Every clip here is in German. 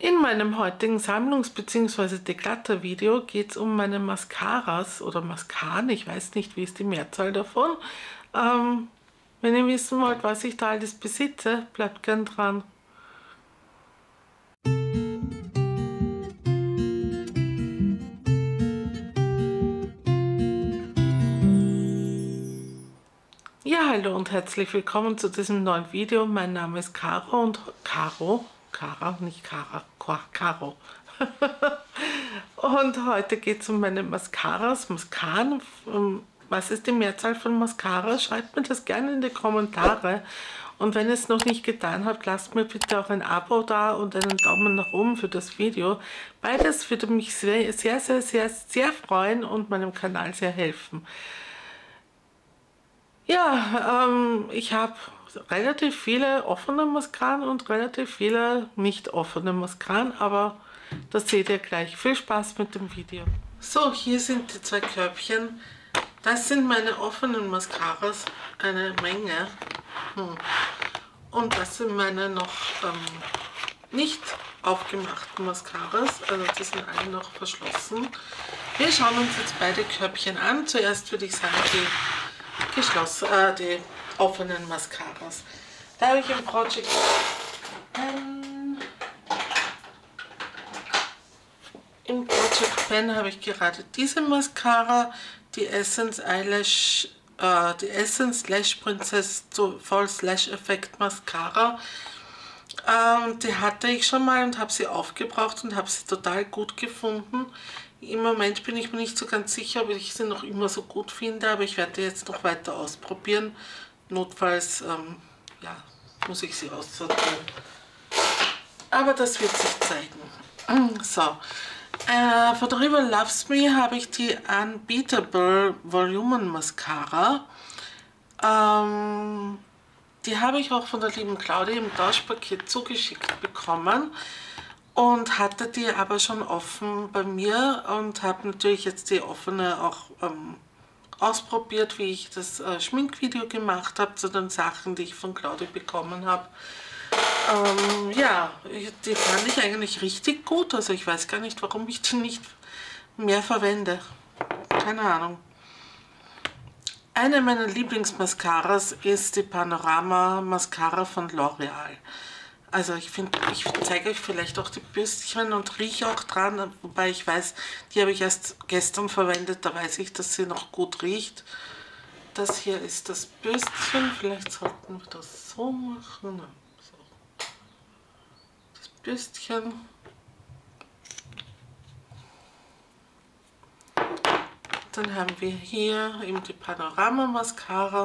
In meinem heutigen Sammlungs- bzw. Deklatter-Video geht es um meine Mascaras oder Mascaren. Ich weiß nicht, wie ist die Mehrzahl davon. Wenn ihr wissen wollt, was ich da alles besitze, bleibt gern dran. Ja, hallo und herzlich willkommen zu diesem neuen Video. Mein Name ist Caro und Caro, nicht Cara, Caro. Und heute geht es um meine Mascaras, Mascaren. Was ist die Mehrzahl von Mascara? Schreibt mir das gerne in die Kommentare. Und wenn ihr es noch nicht getan habt, lasst mir bitte auch ein Abo da und einen Daumen nach oben für das Video. Beides würde mich sehr, sehr, sehr, sehr, sehr freuen und meinem Kanal sehr helfen. Ja, ich habe relativ viele offene Mascaren und relativ viele nicht offene Mascaren, aber das seht ihr gleich. Viel Spaß mit dem Video. So, hier sind die zwei Körbchen. Das sind meine offenen Mascaras, eine Menge. Und das sind meine noch nicht aufgemachten Mascaras, also die sind alle noch verschlossen. Wir schauen uns jetzt beide Körbchen an. Zuerst würde ich sagen, die offenen Mascaras. Da habe ich im Project Pen habe ich gerade diese Mascara, die Essence Eyelash, die Essence Lash Princess False Lash Effect Mascara. Die hatte ich schon mal und habe sie aufgebraucht und habe sie total gut gefunden. Im Moment bin ich mir nicht so ganz sicher, ob ich sie noch immer so gut finde, aber ich werde jetzt noch weiter ausprobieren. Notfalls ja, muss ich sie aussortieren. Aber das wird sich zeigen. So, von der River Loves Me habe ich die Unbeatable Volumen Mascara. Die habe ich auch von der lieben Claudia im Tauschpaket zugeschickt bekommen und hatte die aber schon offen bei mir und habe natürlich jetzt die offene auch ausprobiert, wie ich das Schminkvideo gemacht habe zu den Sachen, die ich von Claudia bekommen habe. Ja, die fand ich eigentlich richtig gut, also ich weiß gar nicht, warum ich die nicht mehr verwende. Keine Ahnung. Eine meiner Lieblingsmascaras ist die Panorama Mascara von L'Oreal. Also ich finde, ich zeige euch vielleicht auch die Bürstchen und rieche auch dran, wobei ich weiß, die habe ich erst gestern verwendet, da weiß ich, dass sie noch gut riecht. Das hier ist das Bürstchen, vielleicht sollten wir das so machen. So. Das Bürstchen. Dann haben wir hier eben die Panorama Mascara.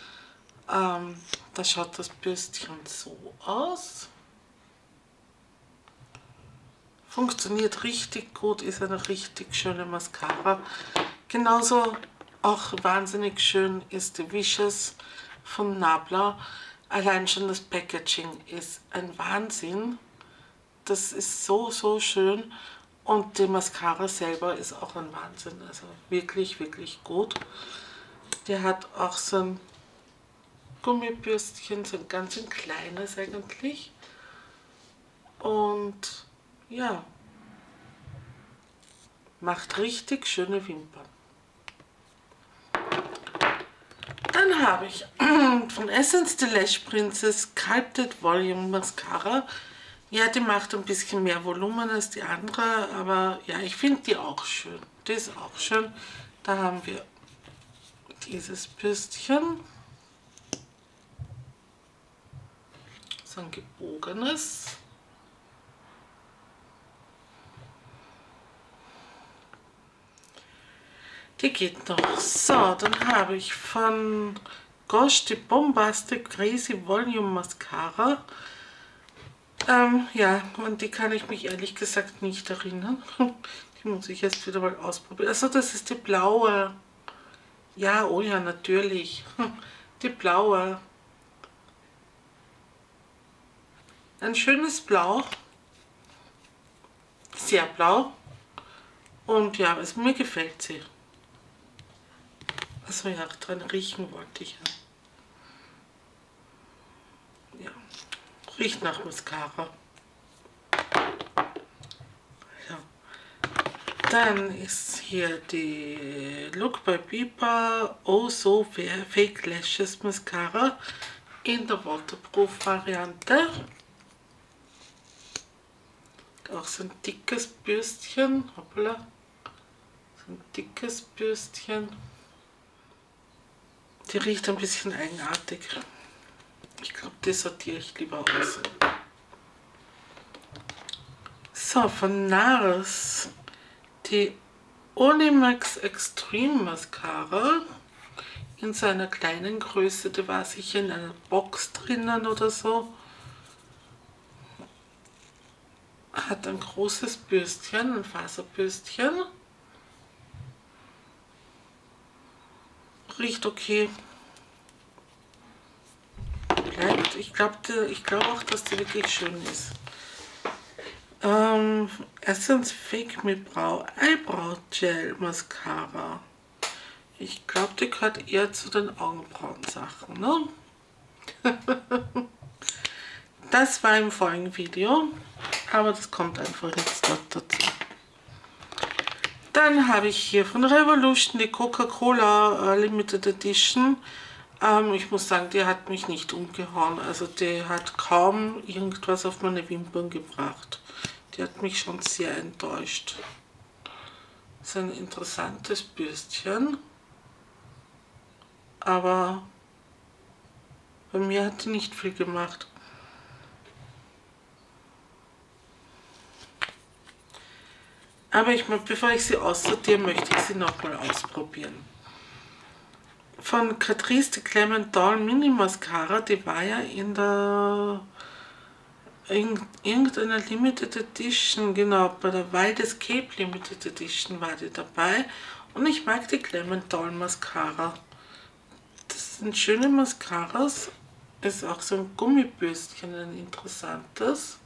Da schaut das Bürstchen so aus. Funktioniert richtig gut, ist eine richtig schöne Mascara. Genauso auch wahnsinnig schön ist die Wishes von Nabla. Allein schon das Packaging ist ein Wahnsinn. Das ist so, so schön. Und die Mascara selber ist auch ein Wahnsinn, also wirklich, wirklich gut. Der hat auch so ein Gummibürstchen, so ein ganz kleines eigentlich. Und ja, macht richtig schöne Wimpern. Dann habe ich von Essence the Lash Princess Sculpted Volume Mascara. Ja, die macht ein bisschen mehr Volumen als die andere, aber ja, ich finde die auch schön. Die ist auch schön. Da haben wir dieses Bürstchen. So ein gebogenes. Die geht noch. So, dann habe ich von Gosh die Bombastic Crazy Volume Mascara. Ja, an die kann ich mich ehrlich gesagt nicht erinnern. Die muss ich jetzt wieder mal ausprobieren. Also das ist die blaue. Ja, oh ja, natürlich. Die blaue. Ein schönes Blau. Sehr blau. Und ja, also mir gefällt sie. Also ja, dran riechen wollte ich ja. Ja, riecht nach Mascara. Dann ist hier die Look by Biba Oh So Fake Lashes Mascara in der Waterproof Variante. Auch so ein dickes Bürstchen, hoppala, so ein dickes Bürstchen. Die riecht ein bisschen eigenartig. Ich glaube, die sortiere ich lieber aus. So, von NARS die Onimax Extreme Mascara in so einer kleinen Größe. Die war sicher in einer Box drinnen oder so. Hat ein großes Bürstchen, ein Faserbürstchen. Riecht okay. Bleibt. Ich glaube auch, dass die wirklich schön ist. Essence Fake Me Brow Eyebrow Gel Mascara. Ich glaube, die gehört eher zu den Augenbrauen-Sachen, ne? Das war im vorigen Video, aber das kommt einfach jetzt dort dazu. Dann habe ich hier von Revolution die Coca-Cola Limited Edition. Ich muss sagen, die hat mich nicht umgehauen. Also die hat kaum irgendwas auf meine Wimpern gebracht. Die hat mich schon sehr enttäuscht. Das ist ein interessantes Bürstchen. Aber bei mir hat die nicht viel gemacht. Aber bevor ich sie aussortiere, möchte ich sie nochmal ausprobieren. Von Catrice die Clement Doll Mini Mascara, die war ja in der irgendeiner Limited Edition, genau, bei der Wild Escape Limited Edition war die dabei. Und ich mag die Clement Doll Mascara. Das sind schöne Mascaras. Ist auch so ein Gummibürstchen, ein interessantes.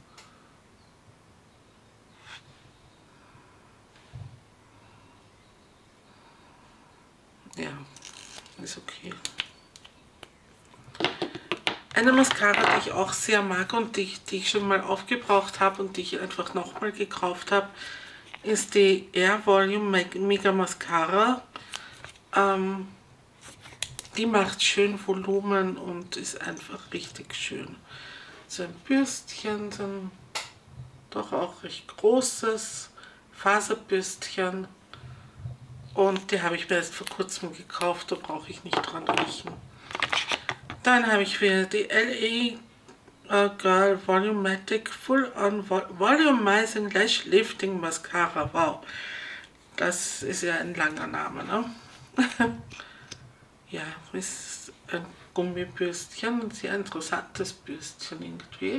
Ja, ist okay. Eine Mascara, die ich auch sehr mag und die ich schon mal aufgebraucht habe und die ich einfach nochmal gekauft habe, ist die Air Volume Mega Mascara. Die macht schön Volumen und ist einfach richtig schön. So ein Bürstchen, so ein doch auch recht großes Faserbürstchen. Und die habe ich mir erst vor kurzem gekauft, da brauche ich nicht dran riechen. Dann habe ich wieder die LA Girl Volumatic Full On Volumizing Lash Lifting Mascara. Wow, das ist ja ein langer Name, ne? Ja, ist ein Gummibürstchen, ein sehr interessantes Bürstchen irgendwie.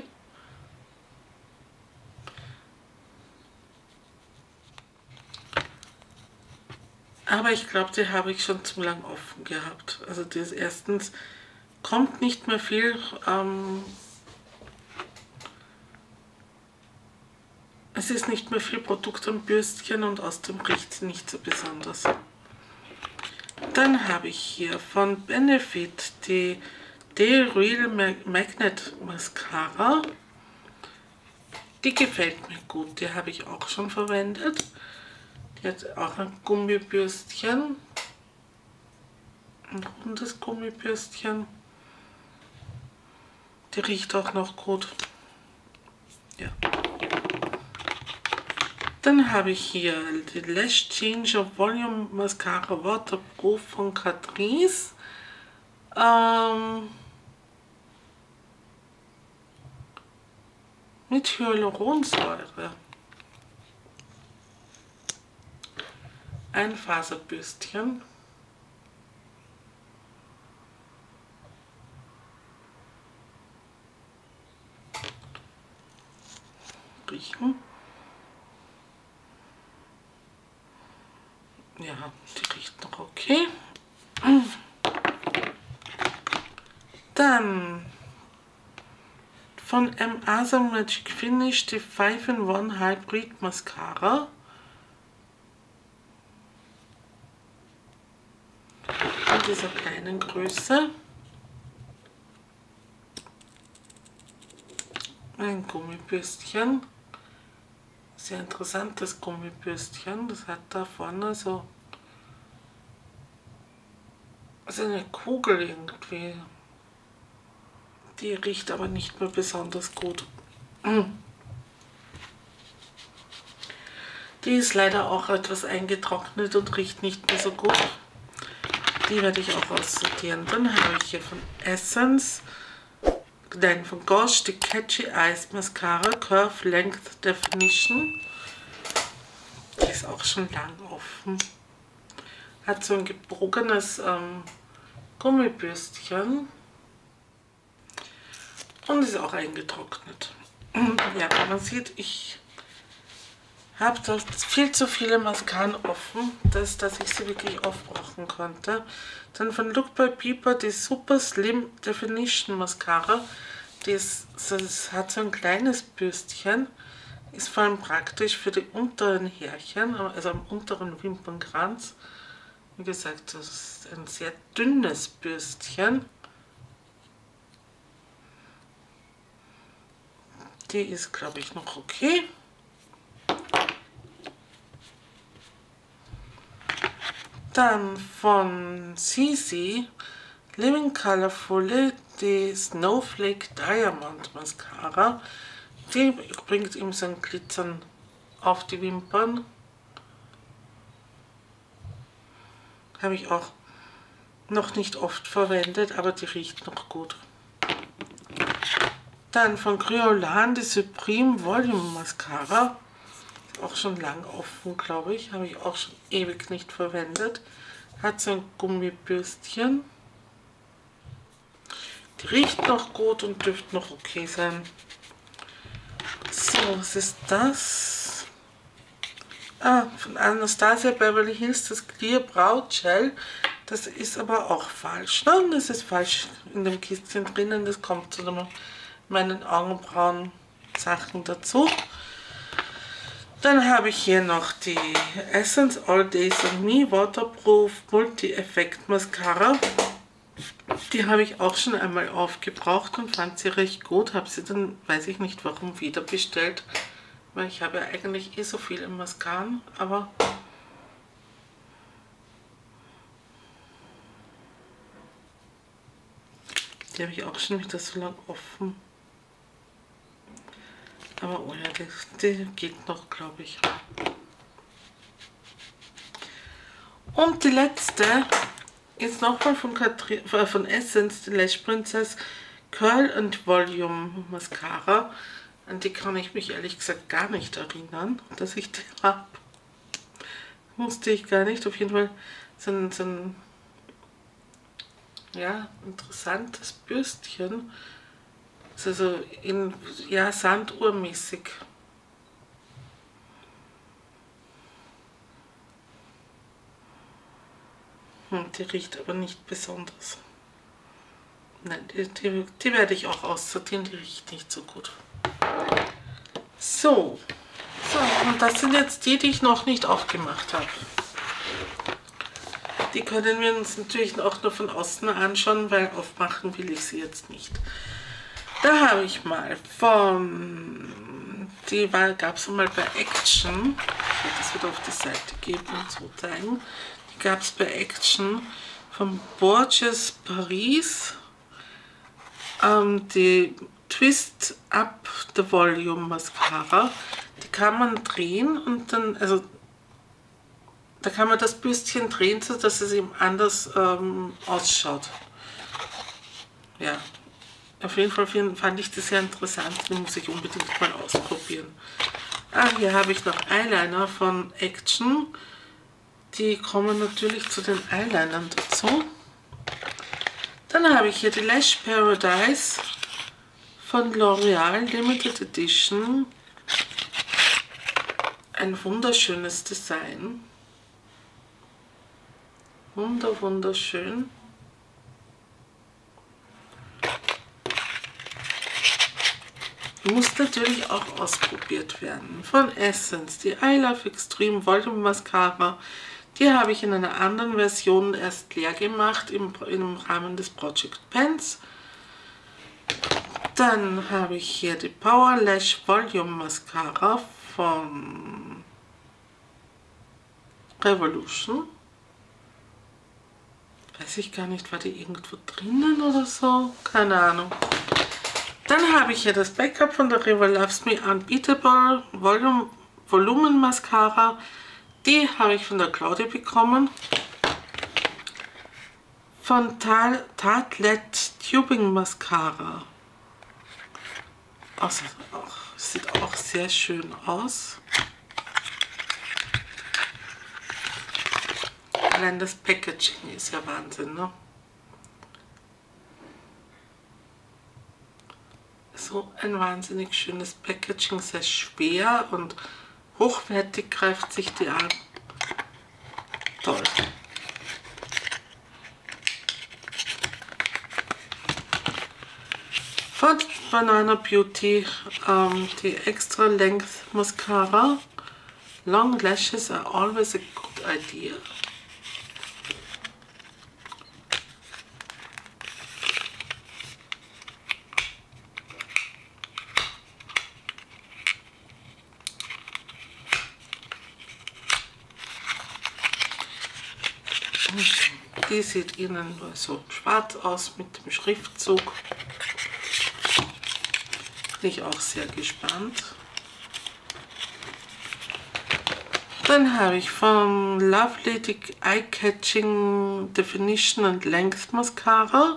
Aber ich glaube, die habe ich schon zu lang offen gehabt. Also das erstens kommt nicht mehr viel. Es ist nicht mehr viel Produkt am Bürstchen und aus dem riecht sie nicht so besonders. Dann habe ich hier von Benefit die Real Magnet Mascara. Die gefällt mir gut, die habe ich auch schon verwendet. Die hat auch ein Gummibürstchen, ein rundes Gummibürstchen. Die riecht auch noch gut. Ja. Dann habe ich hier die Lash Changer Volume Mascara Waterproof von Catrice. Mit Hyaluronsäure. Ein Faserbürstchen. Riechen. Ja, die riecht noch okay. Dann von Asa Magic Finish die 5-in-1 Hybrid Mascara. In dieser kleinen Größe. Ein Gummibürstchen. Sehr interessantes Gummibürstchen. Das hat da vorne so eine Kugel irgendwie. Die riecht aber nicht mehr besonders gut. Die ist leider auch etwas eingetrocknet und riecht nicht mehr so gut. Die werde ich auch aussortieren. Dann habe ich hier von Essence, nein, von Gosh, die Catchy Eyes Mascara Curve Length Definition. Die ist auch schon lang offen. Hat so ein gebogenes Gummibürstchen und ist auch eingetrocknet. Ja, man sieht, ich habe da viel zu viele Mascaren offen, dass ich sie wirklich aufbrauchen konnte. Dann von Look by People die Super Slim Definition Mascara. Das hat so ein kleines Bürstchen, ist vor allem praktisch für die unteren Härchen, also am unteren Wimpernkranz. Wie gesagt, das ist ein sehr dünnes Bürstchen. Die ist, glaube ich, noch okay. Dann von CC Living Colorfully die Snowflake Diamond Mascara. Die bringt ihm so ein Glitzern auf die Wimpern. Habe ich auch noch nicht oft verwendet, aber die riecht noch gut. Dann von Kryolan die Supreme Volume Mascara. Auch schon lang offen, glaube ich. Habe ich auch schon ewig nicht verwendet. Hat so ein Gummibürstchen. Die riecht noch gut und dürfte noch okay sein. So, was ist das? Ah, von Anastasia Beverly Hills das Clear Braugel. Das ist aber auch falsch. Nein, das ist falsch in dem Kistchen drinnen. Das kommt zu meinen Augenbrauen Sachen dazu. Dann habe ich hier noch die Essence All Days on Me Waterproof Multi-Effekt Mascara. Die habe ich auch schon einmal aufgebraucht und fand sie recht gut. Habe sie dann, weiß ich nicht warum, wieder bestellt. Weil ich habe ja eigentlich so viel im Mascaren, aber die habe ich auch schon wieder so lang offen. Aber oh ja, die geht noch, glaube ich. Und die letzte ist nochmal von Essence, die Lash Princess Curl and Volume Mascara. An die kann ich mich ehrlich gesagt gar nicht erinnern, dass ich die habe. Musste ich gar nicht. Auf jeden Fall so ein ja, interessantes Bürstchen. Also in ja, Sanduhrmäßig. Die riecht aber nicht besonders. Nein, die werde ich auch aussortieren, die riecht nicht so gut. So, und das sind jetzt die ich noch nicht aufgemacht habe. Die können wir uns natürlich auch nur von außen anschauen, weil aufmachen will ich sie jetzt nicht. Da habe ich mal von, gab es mal bei Action, ich werde das wieder auf die Seite geben und so zeigen, die gab es bei Action von Borges Paris, die Twist Up the Volume Mascara. Die kann man drehen und dann, also da kann man das Bürstchen drehen, so dass es eben anders ausschaut. Ja. Auf jeden Fall fand ich das sehr interessant, den muss ich unbedingt mal ausprobieren. Ah, hier habe ich noch Eyeliner von Action. Die kommen natürlich zu den Eyelinern dazu. Dann habe ich hier die Lash Paradise von L'Oreal Limited Edition. Ein wunderschönes Design. Wunderschön. Muss natürlich auch ausprobiert werden. Von Essence, die I Love Extreme Volume Mascara. Die habe ich in einer anderen Version erst leer gemacht im Rahmen des Project Pens. Dann habe ich hier die Power Lash Volume Mascara von Revolution. Weiß ich gar nicht, war die irgendwo drinnen oder so? Keine Ahnung. Dann habe ich hier das Backup von der River Loves Me Unbeatable Volumen Mascara. Die habe ich von der Claudia bekommen. Von Tartelette Tubing Mascara. Also, sieht auch sehr schön aus. Allein das Packaging ist ja Wahnsinn, ne? So ein wahnsinnig schönes Packaging, sehr schwer und hochwertig greift sich die an. Toll. Von Banana Beauty die Extra Length Mascara. Long lashes are always a good idea. Die sieht innen nur so schwarz aus mit dem Schriftzug. Bin ich auch sehr gespannt. Dann habe ich von Lovely die Eye Catching Definition and Length Mascara.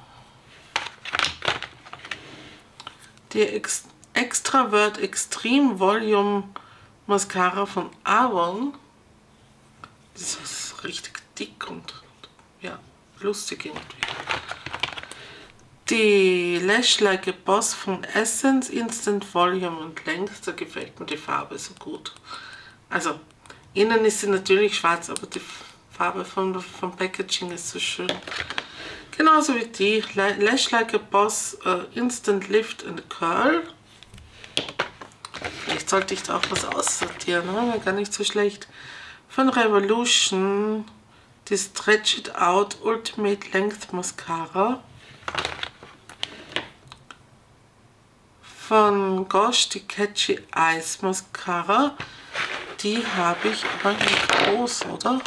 Die Extravert Extreme Volume Mascara von Avon. Das ist richtig dick und ja, lustig irgendwie. Die Lash Like a Boss von Essence Instant Volume und Length, da gefällt mir die Farbe so gut. Also, innen ist sie natürlich schwarz, aber die Farbe vom Packaging ist so schön. Genauso wie die Lash Like a Boss Instant Lift and Curl. Vielleicht sollte ich da auch was aussortieren, ne? Wäre gar nicht so schlecht. Von Revolution die Stretch It Out Ultimate Length Mascara. Von Gosh die Catchy Eyes Mascara. Die habe ich aber nicht groß, oder?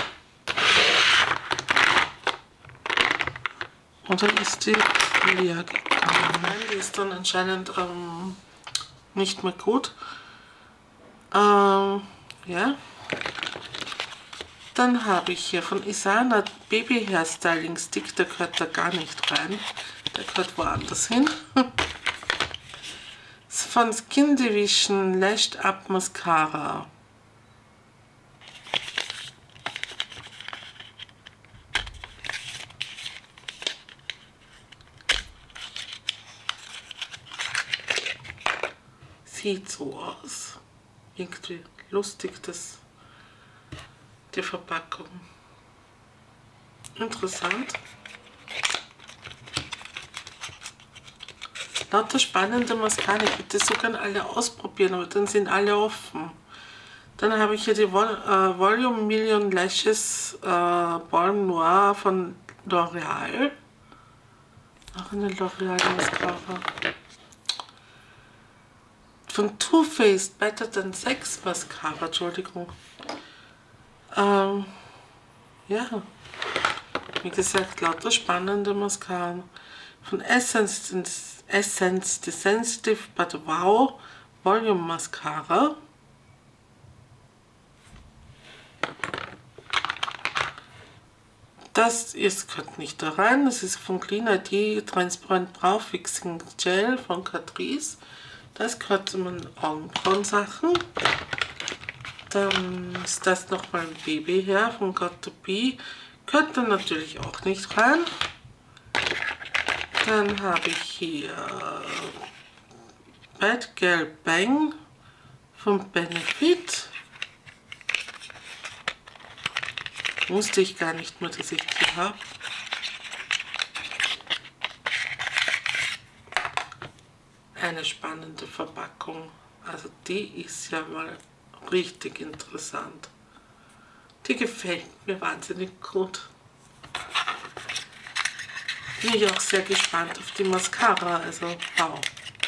Oder ist die leer gegangen? Nein, die ist dann anscheinend nicht mehr gut. Ja. Dann habe ich hier von Isana Baby Hairstyling Stick, der gehört da gar nicht rein. Der gehört woanders hin. Von Skin Division Lashed Up Mascara. Sieht so aus. Irgendwie lustig, die Verpackung. Interessant. Lauter spannende Mascara. Ich würde so gerne alle ausprobieren, aber dann sind alle offen. Dann habe ich hier die Volume Million Lashes Ball Noir von L'Oreal. Auch eine L'Oreal Mascara. Von Too Faced Better Than Sex Mascara, Entschuldigung. Ja, wie gesagt, lauter spannende Mascara. Von Essence the Sensitive But Wow Volume Mascara. Das gehört nicht da rein. Das ist von Clean ID Transparent Brow Fixing Gel von Catrice. Das gehört zu meinen Augenbrauensachen. Dann ist das nochmal ein Baby her von Got to Be. Gehört dann natürlich auch nicht rein. Dann habe ich hier Bad Girl Bang von Benefit. Wusste ich gar nicht mehr, dass ich die habe. Eine spannende Verpackung. Also die ist ja mal richtig interessant. Die gefällt mir wahnsinnig gut. bin ich auch sehr gespannt auf die Mascara, also wow.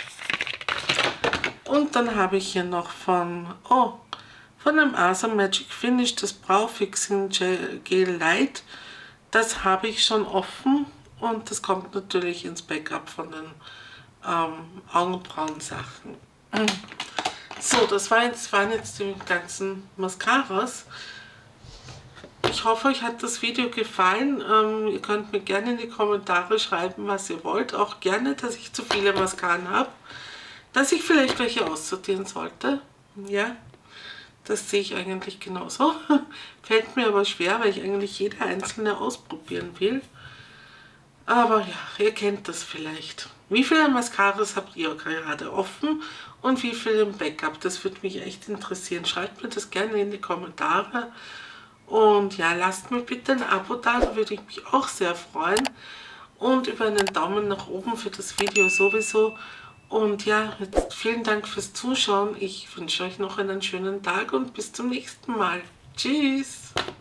Und dann habe ich hier noch von dem Asa Magic Finish das Brow-Fixing Gel Light. Das habe ich schon offen und das kommt natürlich ins Backup von den Augenbrauen-Sachen. So, das waren jetzt die ganzen Mascaras. Ich hoffe, euch hat das Video gefallen. Ihr könnt mir gerne in die Kommentare schreiben, was ihr wollt. Auch gerne, dass ich zu viele Mascaren habe. Dass ich vielleicht welche aussortieren sollte. Ja, das sehe ich eigentlich genauso. Fällt mir aber schwer, weil ich eigentlich jede einzelne ausprobieren will. Aber ja, ihr kennt das vielleicht. Wie viele Mascaras habt ihr gerade offen und wie viele im Backup? Das würde mich echt interessieren. Schreibt mir das gerne in die Kommentare. Und ja, lasst mir bitte ein Abo da, da würde ich mich auch sehr freuen. Und über einen Daumen nach oben für das Video sowieso. Und ja, jetzt vielen Dank fürs Zuschauen. Ich wünsche euch noch einen schönen Tag und bis zum nächsten Mal. Tschüss!